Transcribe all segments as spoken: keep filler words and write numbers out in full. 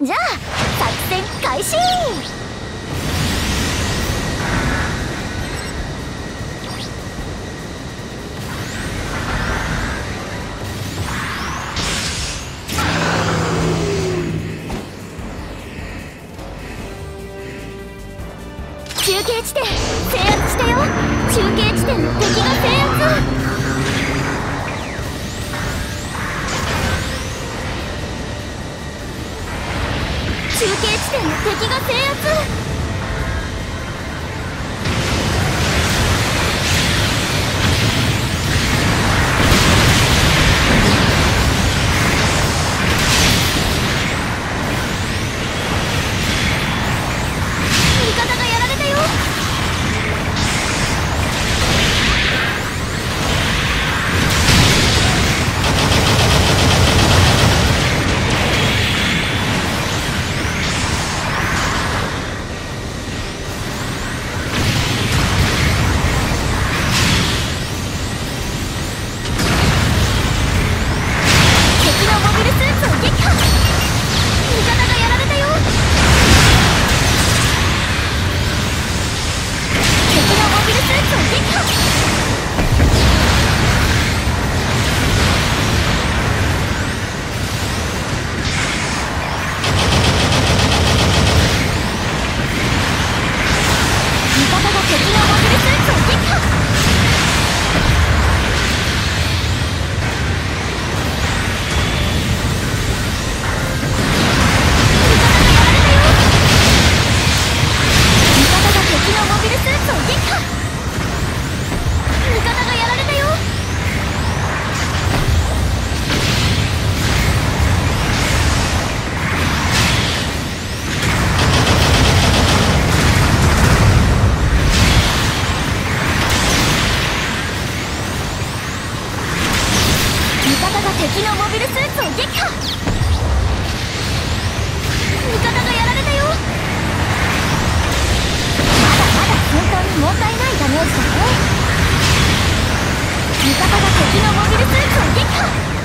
じゃあ作戦開始。中継地点制圧したよ。中継地点の敵が制圧。中継地点の敵が制圧。敵のモビルスーツを撃破。味方がやられたよ。まだまだ戦闘に問題ないダメージだね。味方が敵のモビルスーツを撃破。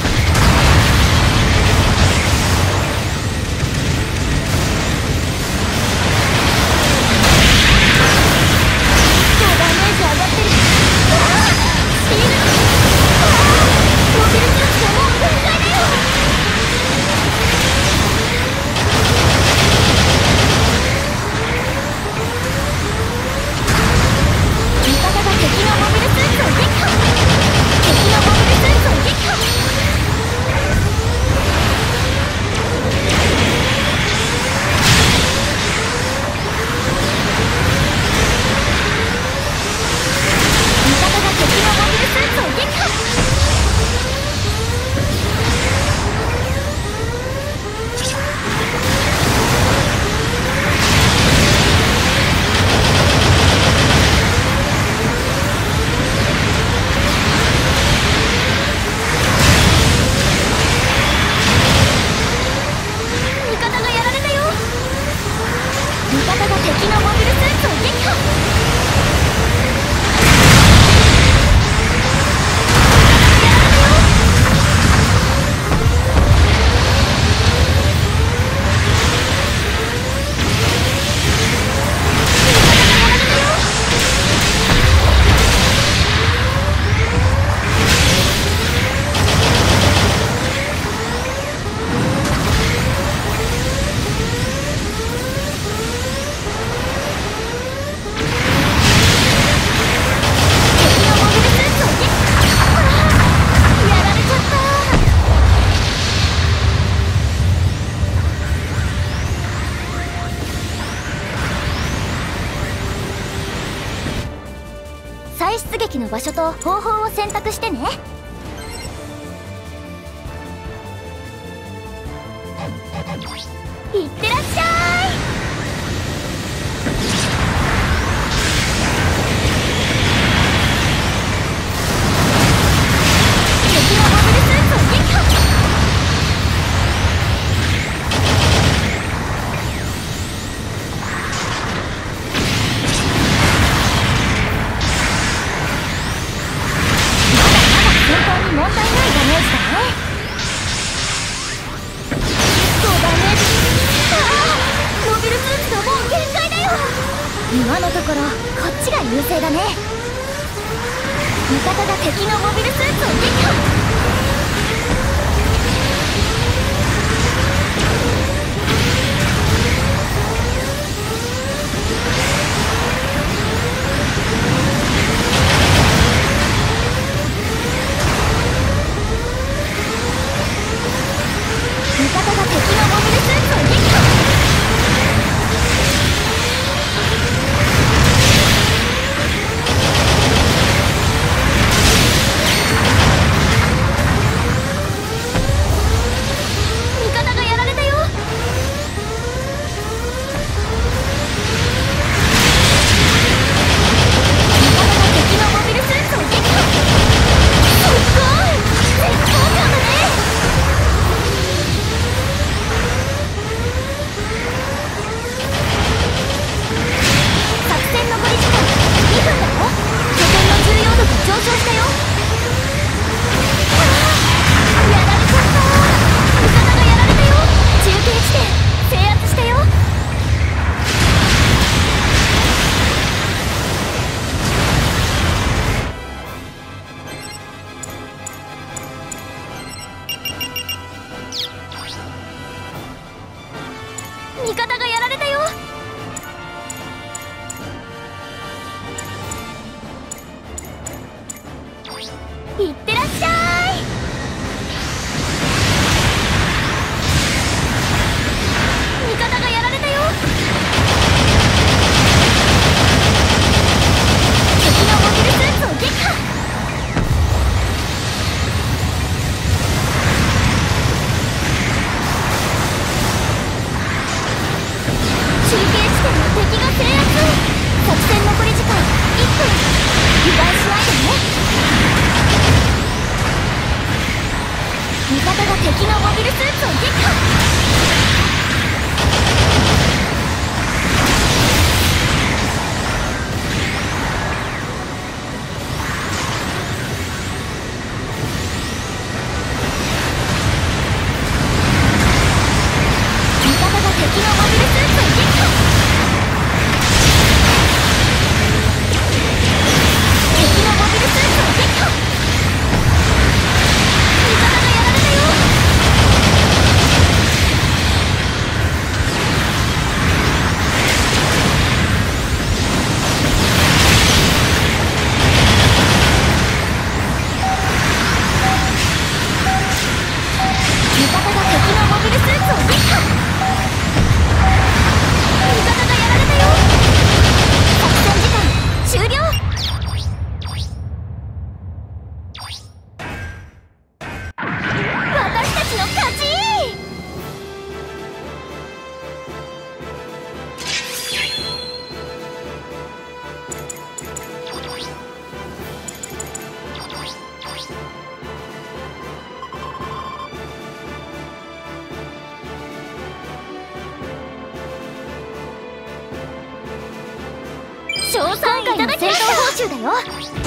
再出撃の場所と方法を選択してね。いってらっしゃい。敵のモビルスーツを撃破。戦闘にこっちが優勢だね。味方が敵のモビルスーツを撃破。味方が敵のモビルスーツを撃破。味方がやられたよ。味方が敵のモビルスーツを撃破。すごい絶好調だね。上昇したよ。ああ、やられちゃった。味方がやられたよ。中継地点制圧したよ。味方がやられたよ。いってらっしゃい。味方がやられたよ。敵のモビルスーツを撃破。中継地点の敵が制圧。作戦残り時間いっぷん。油断しないでね。味方が敵のモビルスーツを撃破。味方が敵のモビルスーツを撃破。敵のモビルスーツを撃破。味方がやられたよ。味方が敵のモビルスーツを撃破。味方がやられたよ。作戦時間終了。私たちの勝ち。賞賛会の正当報酬だよ。